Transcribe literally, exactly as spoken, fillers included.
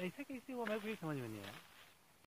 ऐसे कैसे हुआ मेरे को ये समझ में नहीं आया।